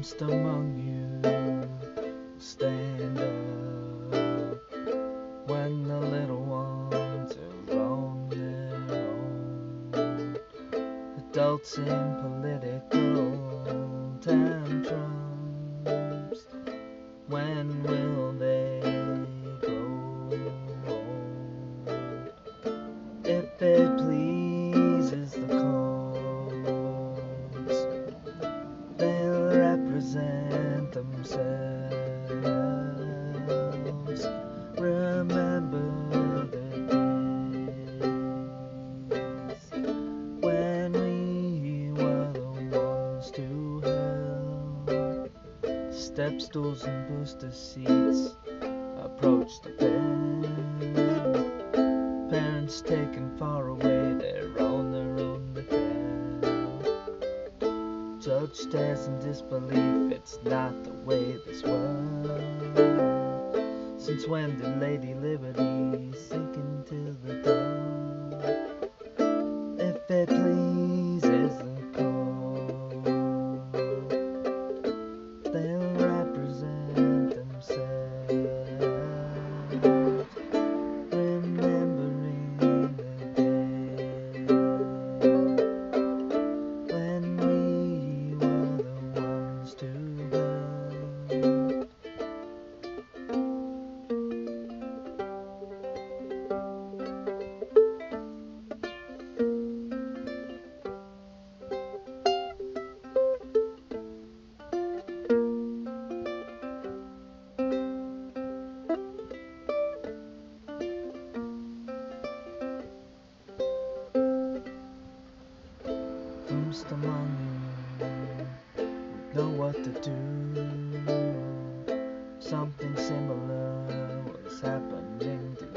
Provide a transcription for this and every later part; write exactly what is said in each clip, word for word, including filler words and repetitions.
Whomst among you will stand up when the little ones are on their own? Adults in political tantrums, when will they grow old? If it pleases the cause, they'll represent themselves. Remember the days when we were the ones to help. Stepstools and booster seats approach the bed. Parents taken far away, they're on their own with them. Judge stares in disbelief, it's not the way this world. Since when did Lady Liberty sink into the dark? If it pleases the cause, they'll represent themselves. Remembering the day when we were the ones to help. Whomst among you would know what to do? Something similar was happening to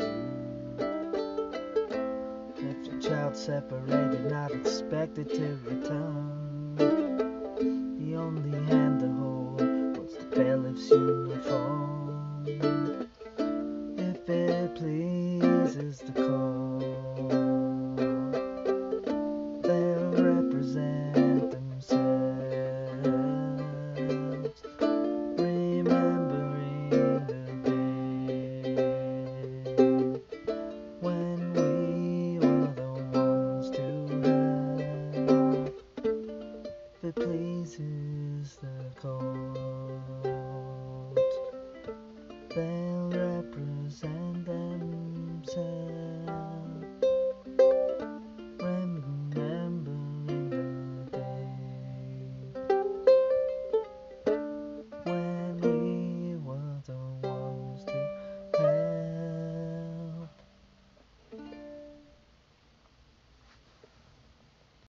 you. If your child separated, not expected to return, the only hand to hold was the bailiff's uniform. If it pleases the cause, they'll represent themselves. Remembering the day when we were the ones to help. If it pleases the cause, then